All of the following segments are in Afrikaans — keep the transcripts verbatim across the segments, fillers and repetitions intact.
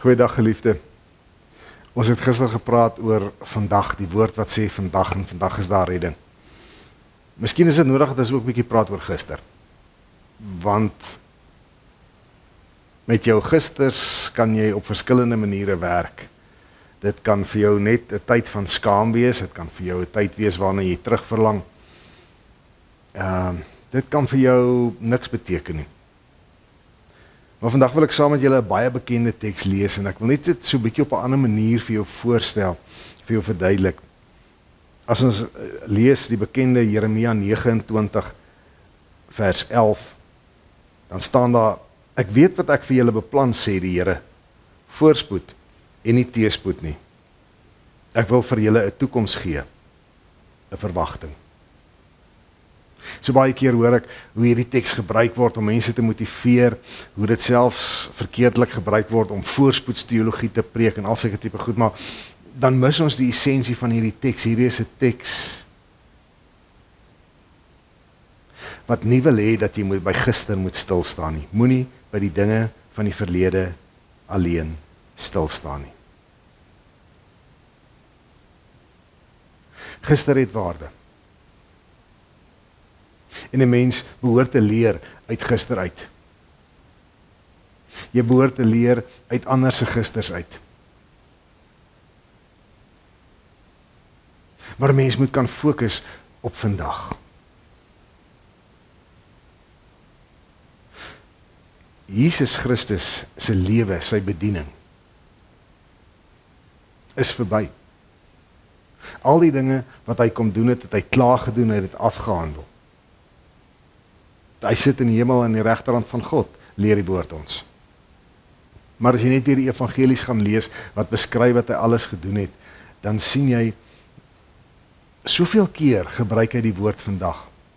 Goeiedag geliefde. Ons het gister gepraat oor vandag, die woord wat sê vandag en vandag is daar redding. Miskien is dit nodig dat ons ook 'n bietjie praat oor gister. Want met jou gisters kan jy op verskillende maniere werk. Dit kan vir jou net 'n tyd van skaam wees, dit kan vir jou 'n tyd wees waarna jy terugverlang. Ehm uh, dit kan vir jou niks beteken nie. Maar vandag wil ek saam met julle 'n baie bekende teks lees en ek wil net dit so 'n bietjie op 'n ander manier vir jou voorstel, vir jou verduidelik. As ons lees die bekende Jeremia nege en twintig vers elf, dan staan daar: Ek weet wat ek vir julle beplan, sê die Here, voorspoed en nie teëspoed nie. Ek wil vir julle 'n toekoms gee, 'n verwagting. So baie keer hoor ek hoe hierdie teks gebruik word om mense te motiveer, hoe dit selfs verkeerdelik gebruik word om voorspoedsteologie te preek en al sulke tipe goed, maar dan mis ons die essensie van hierdie teks. Hierdie is 'n teks wat nie wil hê dat jy moet by gister moet stil staan nie. Moenie by die dinge van die verlede alleen stil staan nie. Gister het waarde. En 'n mens behoort te leer uit gister uit. Jy behoort te leer uit ander se gisters uit. Maar 'n mens moet kan fokus op vandag. Jesus Christus se lewe, sy bediening is verby. Al die dinge wat hy kom doen het, het hy klaar gedoen, hy het dit afgehandel. Hy sit in die hemel aan die regterhand van God, leer die woord ons. Maar as jy net weer die evangelies gaan lees, wat beskryf wat hy alles gedoen het, dan sien jy, soveel keer gebruik hy die woord vandag.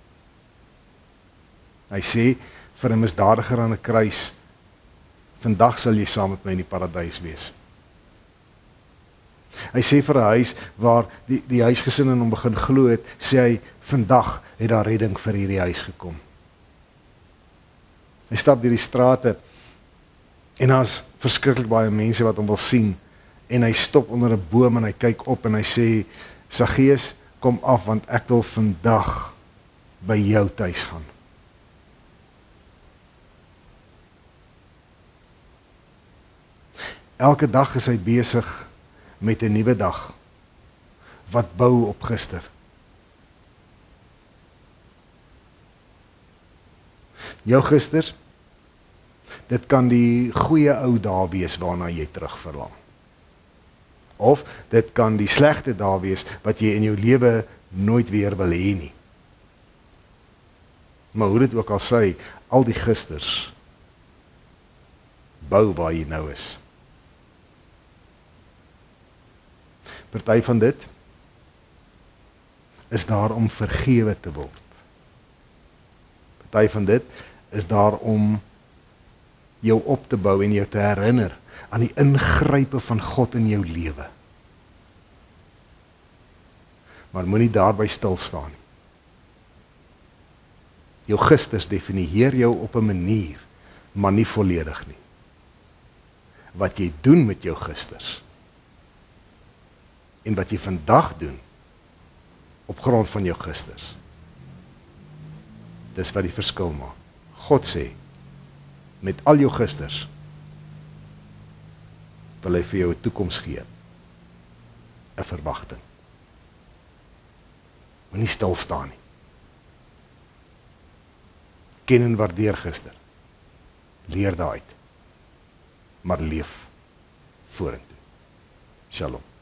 Hy sê, vir 'n misdadiger aan 'n kruis, vandag sal jy saam met my in die paradys wees. Hy sê vir 'n huis waar die, die huisgesin in hom begin glo het, sê hy, vandag het daar redding vir hierdie huis gekom. Hy stap deur die strate en daar's verskriklik baie mense wat hom wil sien en hy stop onder 'n boom en hy kyk op en hy sê, Saggeus, kom af want ek wil vandag by jou tuis gaan. Elke dag is hy besig met 'n nuwe dag wat bou op gister. Jou gister, dit kan die goeie ou dae wees waarna jy terugverlang. Of dit kan die slegte dae wees wat jy in jou lewe nooit weer wil hê nie. Maar hoe dit ook al sê, al die gisters bou waar jy nou is. Party van dit is daar om vergewe te word. Party van dit is daar om jou op te bou en jou te herinner aan die ingrype van God in jou lewe. Maar moenie daarby stil staan nie. Jou gisters definieer jou op 'n manier, maar nie volledig nie. Wat jy doen met jou gisters en wat jy vandag doen op grond van jou gisters, dis wat die verskil maak. God sê, met al jou gisters, wil hy vir jou 'n toekoms gee, 'n verwagting. Moenie stil staan nie. Ken en waardeer gister, leer daaruit, maar leef vorentoe. Shalom.